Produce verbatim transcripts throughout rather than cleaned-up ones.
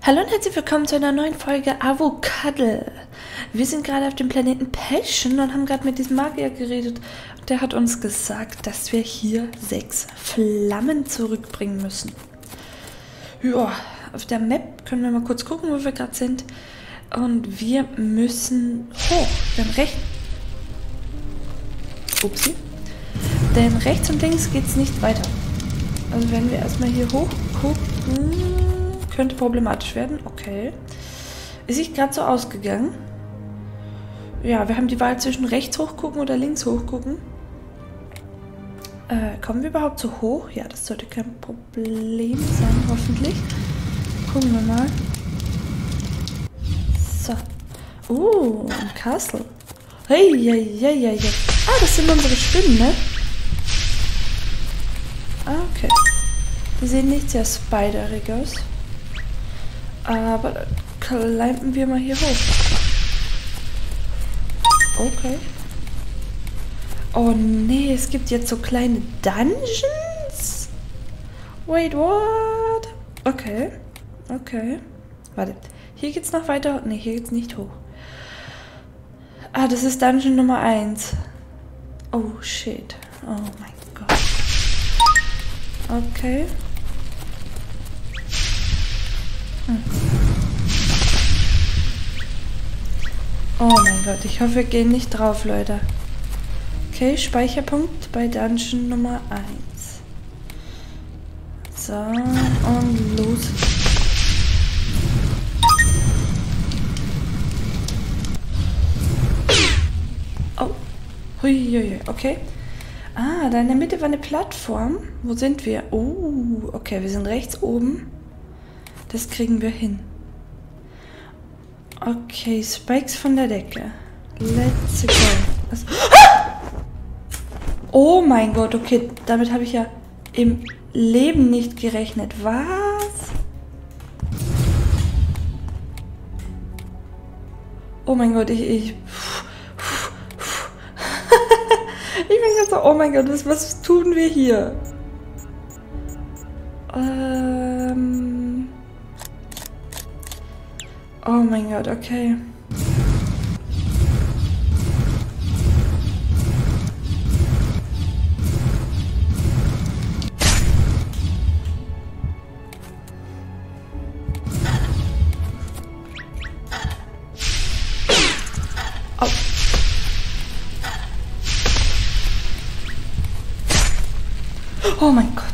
Hallo und herzlich willkommen zu einer neuen Folge Avocado. Wir sind gerade auf dem Planeten Passion und haben gerade mit diesem Magier geredet. Der hat uns gesagt, dass wir hier sechs Flammen zurückbringen müssen. Ja, auf der Map können wir mal kurz gucken, wo wir gerade sind. Und wir müssen hoch, denn rechts... Upsi. Denn rechts und links geht es nicht weiter. Also wenn wir erstmal hier hoch gucken, könnte problematisch werden. Okay. Ist sich gerade so ausgegangen. Ja, wir haben die Wahl zwischen rechts hochgucken oder links hochgucken. Äh, kommen wir überhaupt so hoch? Ja, das sollte kein Problem sein, hoffentlich. Gucken wir mal. So. Oh, ein Castle. Hey, ja, ja, ja, ja. Ah, das sind unsere Stimmen, ne? Ah, okay. Die sehen nicht sehr spiderig aus. Aber dann climben wir mal hier hoch. Okay. Oh nee, es gibt jetzt so kleine Dungeons? Wait, what? Okay. Okay. Warte. Hier geht's noch weiter. Nee, hier geht's nicht hoch. Ah, das ist Dungeon Nummer eins. Oh, shit. Oh mein Gott. Okay. Hm. Oh mein Gott, ich hoffe, wir gehen nicht drauf, Leute. Okay, Speicherpunkt bei Dungeon Nummer eins. So, und los. Oh, huiuiui, okay. Ah, da in der Mitte war eine Plattform. Wo sind wir? Oh, okay, wir sind rechts oben. Das kriegen wir hin. Okay, Spikes von der Decke. Let's go. Was? Oh mein Gott, okay, damit habe ich ja im Leben nicht gerechnet. Was? Oh mein Gott, ich... ich Ich bin gerade so, oh mein Gott, was, was tun wir hier? Ähm... Oh mein Gott, okay. Oh. Oh mein Gott.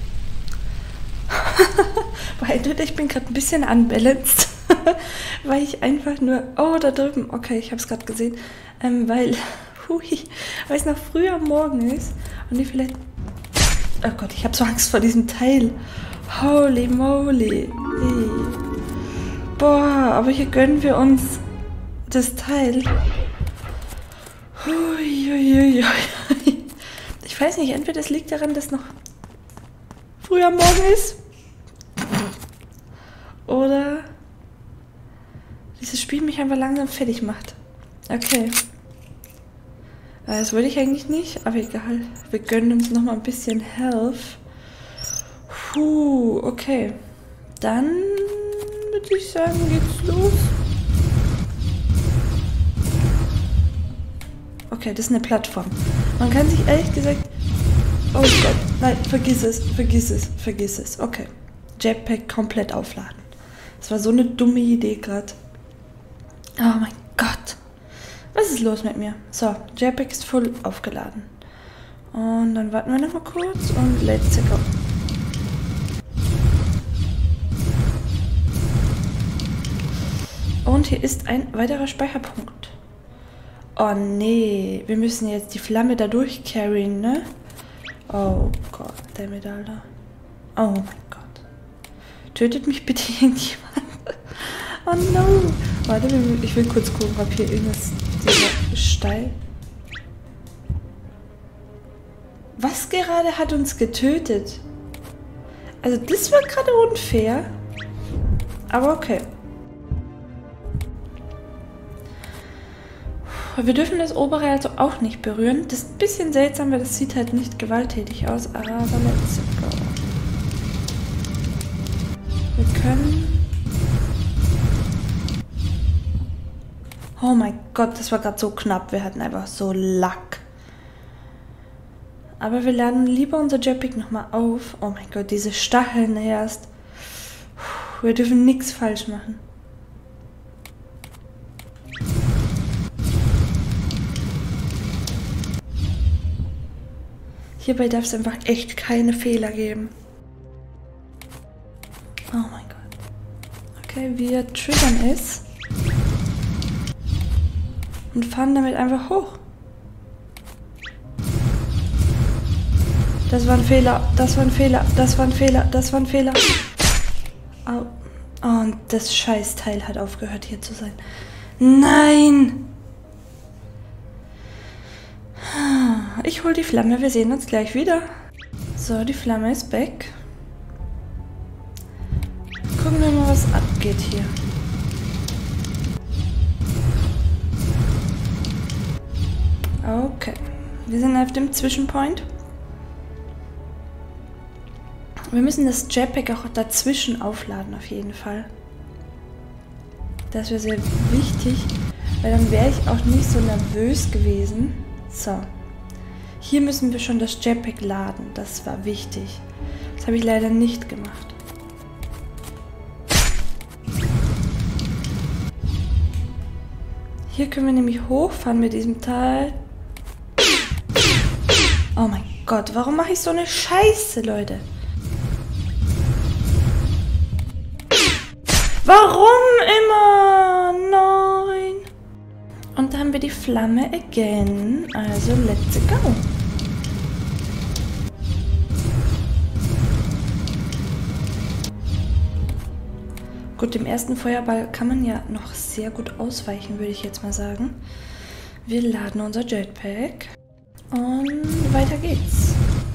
Weil ich bin gerade ein bisschen unbalanced. Weil ich einfach nur... Oh, da drüben. Okay, ich habe es gerade gesehen. Ähm, weil... Hui, weil es noch früh am Morgen ist. Und ich vielleicht... Oh Gott, ich habe so Angst vor diesem Teil. Holy moly. Hey. Boah, aber hier gönnen wir uns das Teil. Hui, hui, hui. Ich weiß nicht, entweder es liegt daran, dass noch früh am Morgen ist. Oder... dieses Spiel mich einfach langsam fertig macht. Okay. Das wollte ich eigentlich nicht, aber egal. Wir gönnen uns noch mal ein bisschen Health. Puh, okay. Dann würde ich sagen, geht's los. Okay, das ist eine Plattform. Man kann sich ehrlich gesagt... Oh Gott, nein, vergiss es, vergiss es, vergiss es. Okay. Jetpack komplett aufladen. Das war so eine dumme Idee gerade. Oh mein Gott. Was ist los mit mir? So, Jetpack ist voll aufgeladen. Und dann warten wir noch mal kurz und let's go. Und hier ist ein weiterer Speicherpunkt. Oh nee, wir müssen jetzt die Flamme da durchcarryen, ne? Oh Gott, der Medaille. Oh mein Gott. Tötet mich bitte irgendjemand. Oh no. Warte, ich will kurz gucken, ob hier irgendwas... Dieser Stein... Was gerade hat uns getötet? Also das war gerade unfair. Aber okay. Wir dürfen das obere also auch nicht berühren. Das ist ein bisschen seltsam, weil das sieht halt nicht gewalttätig aus. Aber let's go. Wir können Oh mein Gott, das war gerade so knapp. Wir hatten einfach so Lack. Aber wir laden lieber unser Jetpack nochmal auf. Oh mein Gott, diese Stacheln erst. Wir dürfen nichts falsch machen. Hierbei darf es einfach echt keine Fehler geben. Oh mein Gott. Okay, wir triggern es. Und fahren damit einfach hoch. Das war ein Fehler, das war ein Fehler, das war ein Fehler, das war ein Fehler. Au. Oh, und das Scheißteil hat aufgehört hier zu sein. Nein! Ich hol die Flamme, wir sehen uns gleich wieder. So, die Flamme ist weg. Gucken wir mal, was abgeht hier. Okay, wir sind auf dem Zwischenpoint. Wir müssen das Jetpack auch dazwischen aufladen, auf jeden Fall. Das wäre sehr wichtig, weil dann wäre ich auch nicht so nervös gewesen. So. Hier müssen wir schon das Jetpack laden. Das war wichtig. Das habe ich leider nicht gemacht. Hier können wir nämlich hochfahren mit diesem Teil. Oh mein Gott, warum mache ich so eine Scheiße, Leute? Warum immer? Nein. Und da haben wir die Flamme again. Also, let's go. Gut, dem ersten Feuerball kann man ja noch sehr gut ausweichen, würde ich jetzt mal sagen. Wir laden unser Jetpack. Und weiter geht's.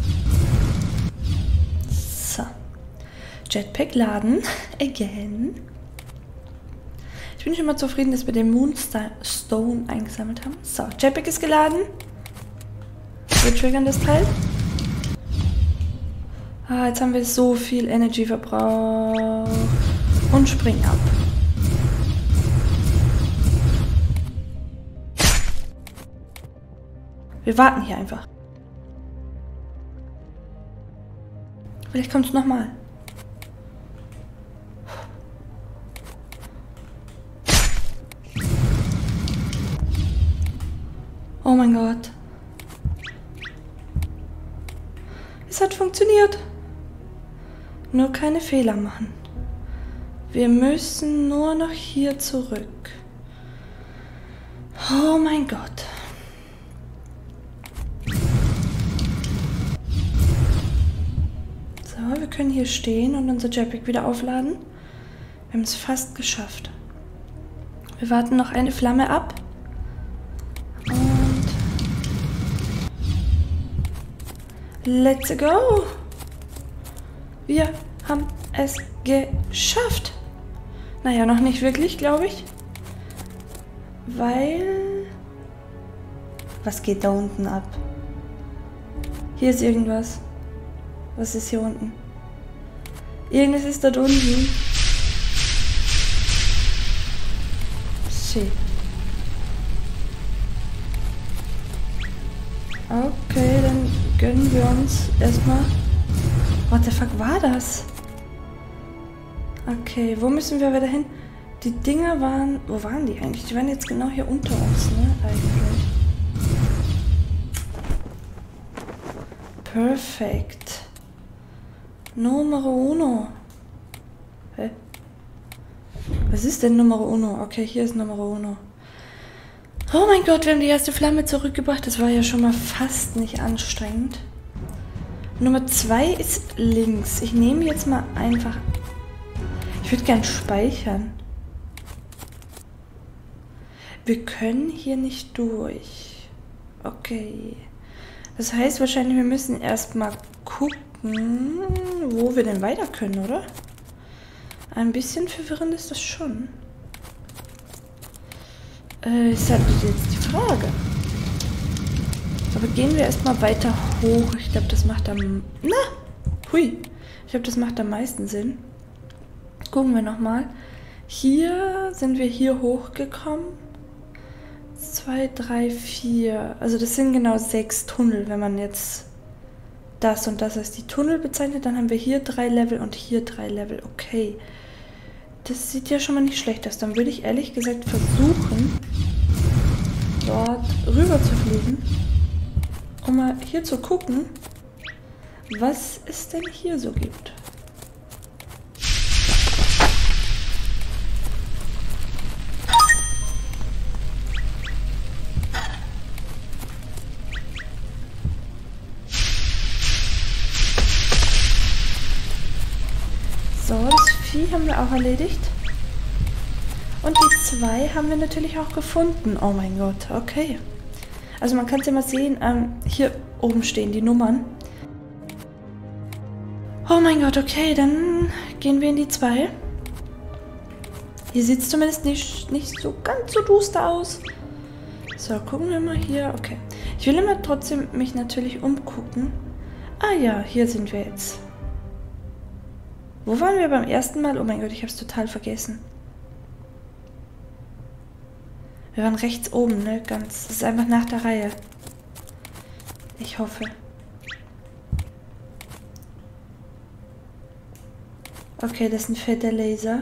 So. Jetpack laden. Again. Ich bin schon mal zufrieden, dass wir den Moonstone eingesammelt haben. So, Jetpack ist geladen. Wir triggern das Teil. Ah, jetzt haben wir so viel Energy verbraucht. Und springen ab. Wir warten hier einfach. Vielleicht kommt es nochmal. Oh mein Gott. Es hat funktioniert. Nur keine Fehler machen. Wir müssen nur noch hier zurück. Oh mein Gott. So, wir können hier stehen und unser Jetpack wieder aufladen. Wir haben es fast geschafft. Wir warten noch eine Flamme ab. Und let's go. Wir haben es geschafft. Naja, noch nicht wirklich, glaube ich. Weil... Was geht da unten ab? Hier ist irgendwas. Was ist hier unten? Irgendwas ist da unten. Shit. Okay, dann gönnen wir uns erstmal... What the fuck war das? Okay, wo müssen wir wieder hin? Die Dinger waren... Wo waren die eigentlich? Die waren jetzt genau hier unter uns, ne? Eigentlich. Perfekt. Numero uno. Hä? Was ist denn Numero uno? Okay, hier ist Numero uno. Oh mein Gott, wir haben die erste Flamme zurückgebracht. Das war ja schon mal fast nicht anstrengend. Nummer zwei ist links. Ich nehme jetzt mal einfach... Ich würde gern speichern. Wir können hier nicht durch. Okay. Das heißt wahrscheinlich, wir müssen erstmal gucken, wo wir denn weiter können, oder? Ein bisschen verwirrend ist das schon. Äh, ist halt jetzt die Frage. Aber gehen wir erstmal weiter hoch. Ich glaube, das macht am... Na! Hui! Ich glaube, das macht am meisten Sinn. Gucken wir nochmal. Hier sind wir hier hochgekommen. zwei, drei, vier. Also das sind genau sechs Tunnel, wenn man jetzt das und das als die Tunnel bezeichnet. Dann haben wir hier drei Level und hier drei Level. Okay. Das sieht ja schon mal nicht schlecht aus. Dann würde ich ehrlich gesagt versuchen, dort rüber zu fliegen, um mal hier zu gucken, was es denn hier so gibt. So, das Vieh haben wir auch erledigt. Und die zwei haben wir natürlich auch gefunden. Oh mein Gott, okay. Also man kann es ja mal sehen, ähm, hier oben stehen die Nummern. Oh mein Gott, okay, dann gehen wir in die zwei. Hier sieht es zumindest nicht, nicht so ganz so duster aus. So, gucken wir mal hier. Okay. Ich will immer trotzdem mich natürlich umgucken. Ah ja, hier sind wir jetzt. Wo waren wir beim ersten Mal? Oh mein Gott, ich habe es total vergessen. Wir waren rechts oben, ne? Ganz. Das ist einfach nach der Reihe. Ich hoffe. Okay, das ist ein fetter Laser.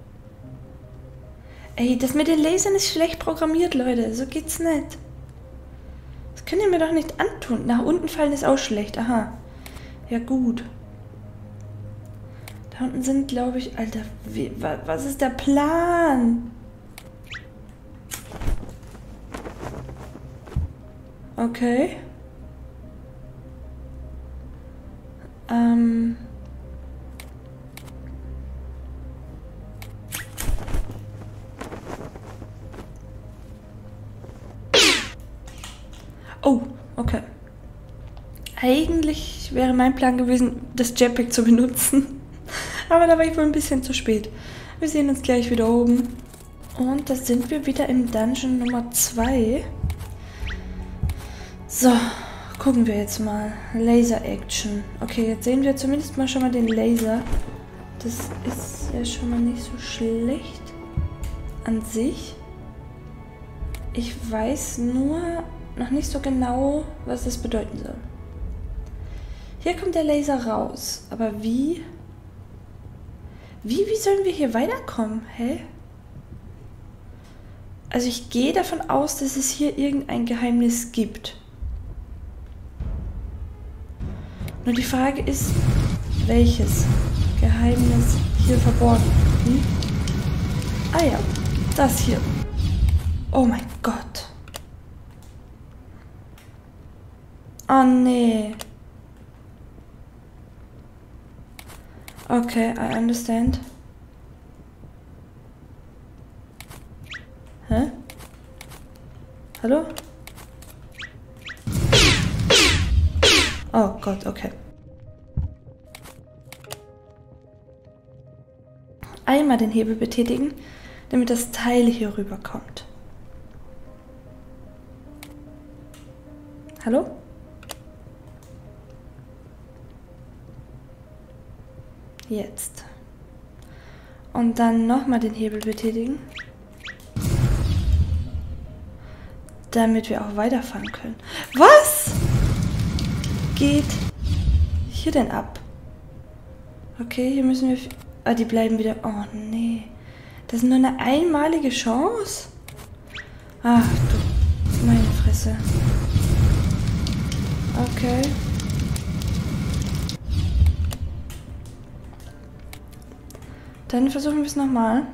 Ey, das mit den Lasern ist schlecht programmiert, Leute. So geht's nicht. Das könnt ihr mir doch nicht antun. Nach unten fallen ist auch schlecht. Aha. Ja, gut. Da unten sind, glaube ich... Alter, wie, wa, was ist der Plan? Okay. Ähm... Oh, okay. Eigentlich wäre mein Plan gewesen, das Jetpack zu benutzen. Aber da war ich wohl ein bisschen zu spät. Wir sehen uns gleich wieder oben. Und da sind wir wieder im Dungeon Nummer zwei. So, gucken wir jetzt mal. Laser Action. Okay, jetzt sehen wir zumindest mal schon mal den Laser. Das ist ja schon mal nicht so schlecht an sich. Ich weiß nur noch nicht so genau, was das bedeuten soll. Hier kommt der Laser raus. Aber wie? Wie, wie sollen wir hier weiterkommen? Hä? Also ich gehe davon aus, dass es hier irgendein Geheimnis gibt. Nur die Frage ist, welches Geheimnis hier verborgen liegt. Ah ja, das hier. Oh mein Gott. Oh nee. Okay, I understand. Hä? Hallo? Oh Gott, okay. Einmal den Hebel betätigen, damit das Teil hier rüberkommt. Hallo? Jetzt. Und dann nochmal den Hebel betätigen. Damit wir auch weiterfahren können. Was geht hier denn ab? Okay, hier müssen wir... Ah, die bleiben wieder... Oh, nee. Das ist nur eine einmalige Chance? Ach, du... Meine Fresse. Okay. Dann versuchen wir es nochmal.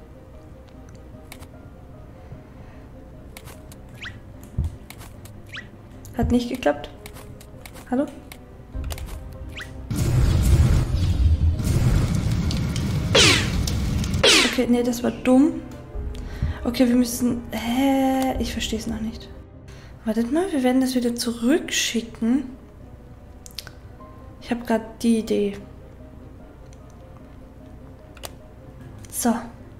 Hat nicht geklappt. Hallo? Okay, nee, das war dumm. Okay, wir müssen... Hä? Ich verstehe es noch nicht. Wartet mal, wir werden das wieder zurückschicken. Ich habe gerade die Idee. So.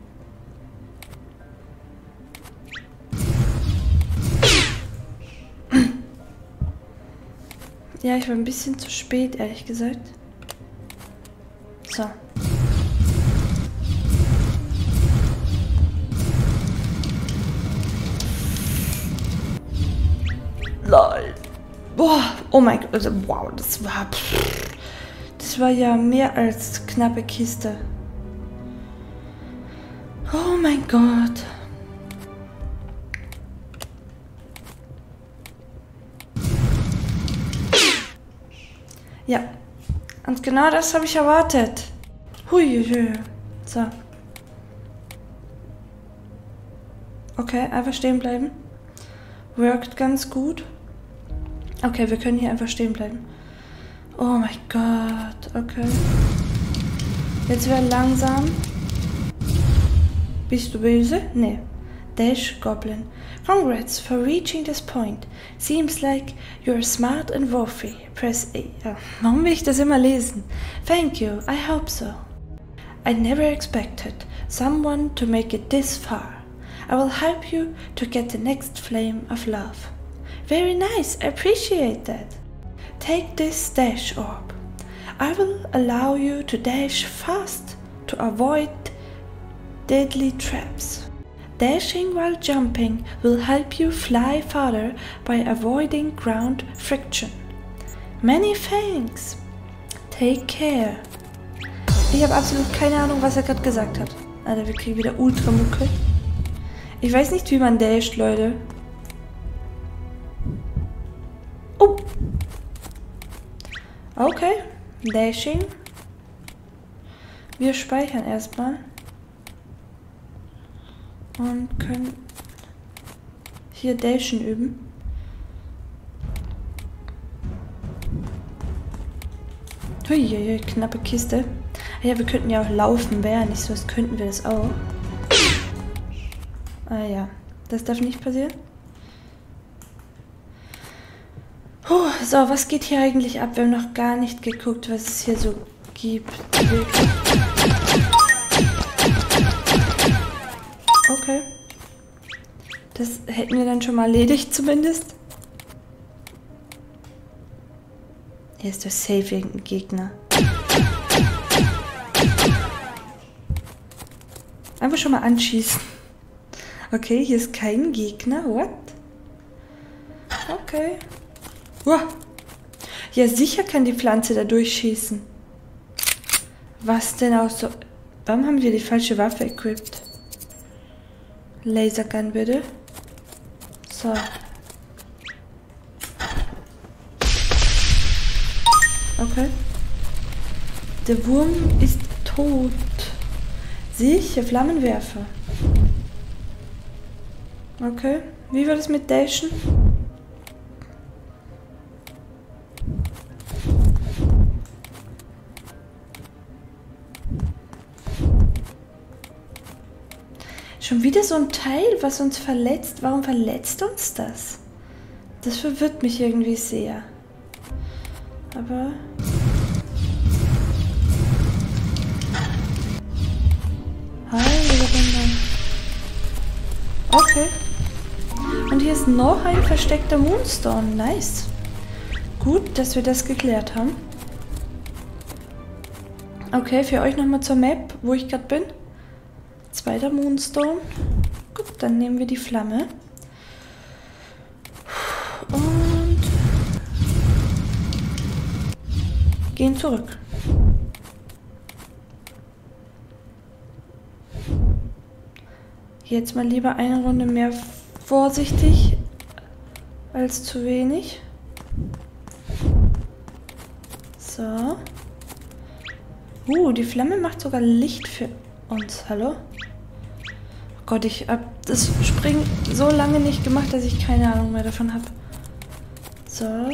Ja, ich war ein bisschen zu spät, ehrlich gesagt. So. Lol. Boah, oh mein Gott, also, wow, das war, pff, das war ja mehr als knappe Kiste. Oh mein Gott. Ja, und genau das habe ich erwartet. Hui, so. Okay, einfach stehen bleiben. Workt ganz gut. Okay, wir können hier einfach stehen bleiben. Oh mein Gott, okay. Jetzt wäre langsam. Bist du böse? Nee. Dash Goblin. Congrats for reaching this point. Seems like you're smart and worthy. Press A. Ja. Warum will ich das immer lesen? Thank you, I hope so. I never expected someone to make it this far. I will help you to get the next flame of love. Very nice, I appreciate that. Take this dash orb. I will allow you to dash fast to avoid deadly traps. Dashing while jumping will help you fly farther by avoiding ground friction. Many thanks. Take care. Ich habe absolut keine Ahnung, was er gerade gesagt hat. Alter, wir kriegen wieder Ultramucke. Ich weiß nicht, wie man dasht, Leute. Oh. Okay. Dashing. Wir speichern erstmal. Und können hier Dashen üben. Huiuiui, knappe Kiste. Ja, wir könnten ja auch laufen, wäre nicht so, als könnten wir das auch. Ah ja, das darf nicht passieren. Puh, so, was geht hier eigentlich ab? Wir haben noch gar nicht geguckt, was es hier so gibt. Okay. Das hätten wir dann schon mal erledigt zumindest. Hier ist doch safe irgendein Gegner. Einfach schon mal anschießen. Okay, hier ist kein Gegner. What? Okay. Wow. Ja, sicher kann die Pflanze da durchschießen. Was denn auch so... Warum haben wir die falsche Waffe equipped? Lasergun bitte. So. Okay. Der Wurm ist tot. Sicher, Flammenwerfer. Okay. Wie war das mit Dashen? Schon wieder so ein Teil, was uns verletzt. Warum verletzt uns das? Das verwirrt mich irgendwie sehr. Aber... Okay. Und hier ist noch ein versteckter Moonstone. Nice. Gut, dass wir das geklärt haben. Okay, für euch nochmal zur Map, wo ich gerade bin. Zweiter Moonstone. Gut, dann nehmen wir die Flamme. Und gehen zurück. Jetzt mal lieber eine Runde mehr vorsichtig als zu wenig. So. Uh, die Flamme macht sogar Licht für uns. Hallo? Oh Gott, ich habe das Springen so lange nicht gemacht, dass ich keine Ahnung mehr davon habe. So.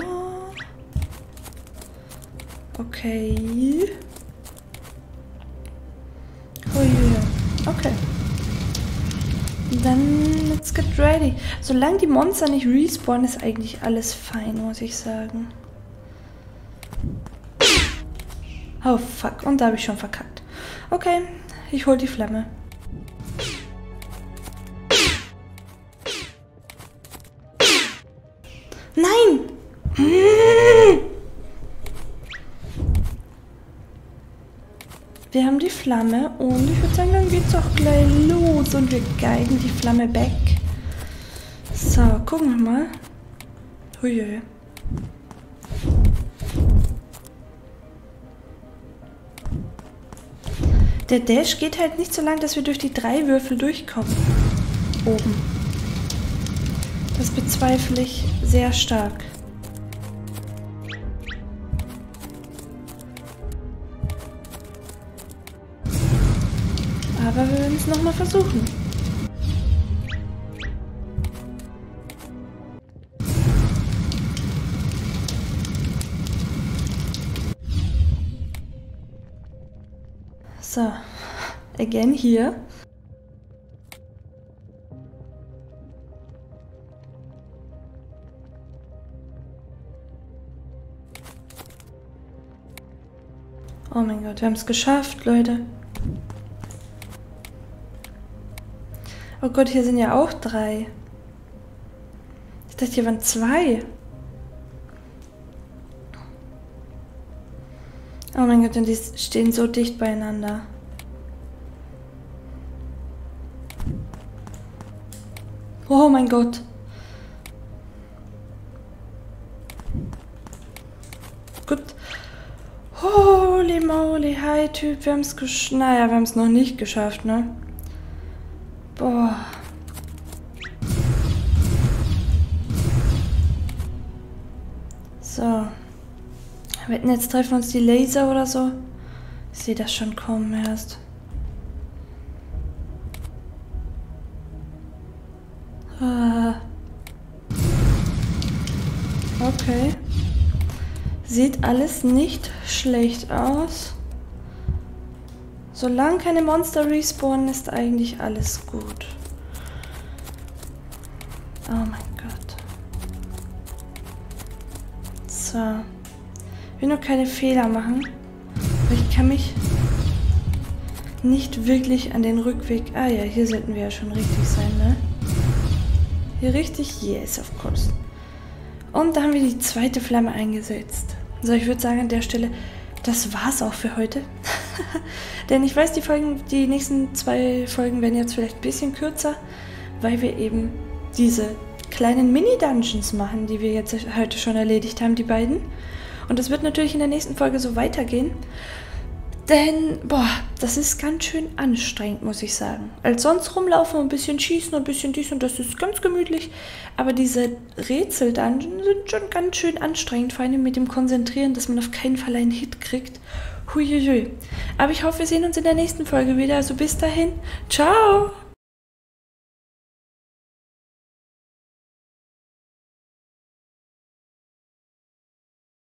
Okay. Oh, okay. Dann let's get ready. Solange die Monster nicht respawnen, ist eigentlich alles fein, muss ich sagen. Oh fuck, und da habe ich schon verkackt. Okay, ich hol die Flamme. Nein! Hm. Wir haben die Flamme und ich würde sagen, dann geht's auch gleich los und wir guiden die Flamme weg. So, gucken wir mal. Huiui. Der Dash geht halt nicht so lang, dass wir durch die drei Würfel durchkommen. Oben. Das bezweifle ich sehr stark. Aber wir werden es nochmal versuchen. So, again hier. Oh mein Gott, wir haben es geschafft, Leute. Oh Gott, hier sind ja auch drei. Ich dachte, hier waren zwei. Oh mein Gott, und die stehen so dicht beieinander. Oh mein Gott. Gut. Holy moly, hi Typ, wir haben es geschafft. Naja, wir haben es noch nicht geschafft, ne? Boah. So. Wetten, jetzt treffen uns die Laser oder so? Ich sehe das schon kommen erst. Ah. Okay. Sieht alles nicht schlecht aus. Solange keine Monster respawnen, ist eigentlich alles gut. Oh mein Gott. So. Ich will nur keine Fehler machen. Aber ich kann mich nicht wirklich an den Rückweg... Ah ja, hier sollten wir ja schon richtig sein, ne? Hier richtig? Yes, of course. Und da haben wir die zweite Flamme eingesetzt. So, ich würde sagen an der Stelle, das war's auch für heute. Denn ich weiß, die Folgen, die nächsten zwei Folgen werden jetzt vielleicht ein bisschen kürzer, weil wir eben diese kleinen Mini-Dungeons machen, die wir jetzt heute schon erledigt haben, die beiden. Und das wird natürlich in der nächsten Folge so weitergehen. Denn, boah, das ist ganz schön anstrengend, muss ich sagen. Als sonst rumlaufen und ein bisschen schießen und ein bisschen dies und das ist ganz gemütlich. Aber diese Rätsel-Dungeons sind schon ganz schön anstrengend, vor allem mit dem Konzentrieren, dass man auf keinen Fall einen Hit kriegt. Huiuiui. Aber ich hoffe, wir sehen uns in der nächsten Folge wieder. Also bis dahin, ciao!